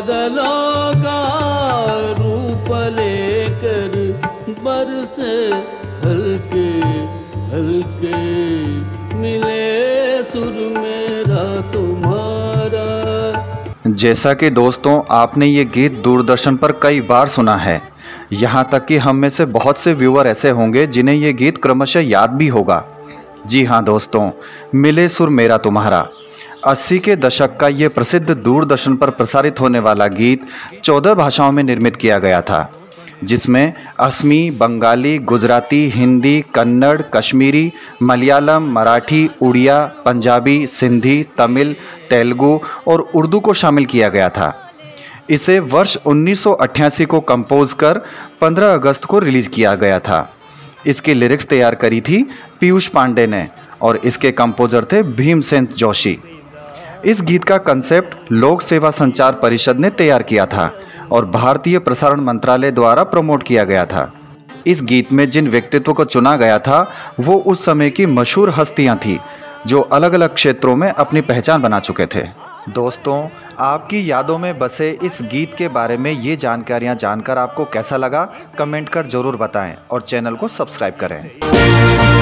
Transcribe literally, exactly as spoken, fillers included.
बादलों का रूप लेकर बरसे हल्के हल्के, मिले सुर मेरा तुम्हारा। जैसा कि दोस्तों आपने ये गीत दूरदर्शन पर कई बार सुना है, यहाँ तक कि हम में से बहुत से व्यूअर ऐसे होंगे जिन्हें ये गीत क्रमशः याद भी होगा। जी हाँ दोस्तों, मिले सुर मेरा तुम्हारा अस्सी के दशक का ये प्रसिद्ध दूरदर्शन पर प्रसारित होने वाला गीत चौदह भाषाओं में निर्मित किया गया था, जिसमें असमी, बंगाली, गुजराती, हिंदी, कन्नड़, कश्मीरी, मलयालम, मराठी, उड़िया, पंजाबी, सिंधी, तमिल, तेलुगु और उर्दू को शामिल किया गया था। इसे वर्ष उन्नीस सौ अट्ठासी को कंपोज कर पंद्रह अगस्त को रिलीज किया गया था। इसकी लिरिक्स तैयार करी थी पीयूष पांडे ने और इसके कंपोजर थे भीमसेन जोशी। इस गीत का कंसेप्ट लोक सेवा संचार परिषद ने तैयार किया था और भारतीय प्रसारण मंत्रालय द्वारा प्रमोट किया गया था। इस गीत में जिन व्यक्तित्व को चुना गया था वो उस समय की मशहूर हस्तियां थी जो अलग अलग क्षेत्रों में अपनी पहचान बना चुके थे। दोस्तों, आपकी यादों में बसे इस गीत के बारे में ये जानकारियां जानकर आपको कैसा लगा, कमेंट कर ज़रूर बताएं और चैनल को सब्सक्राइब करें।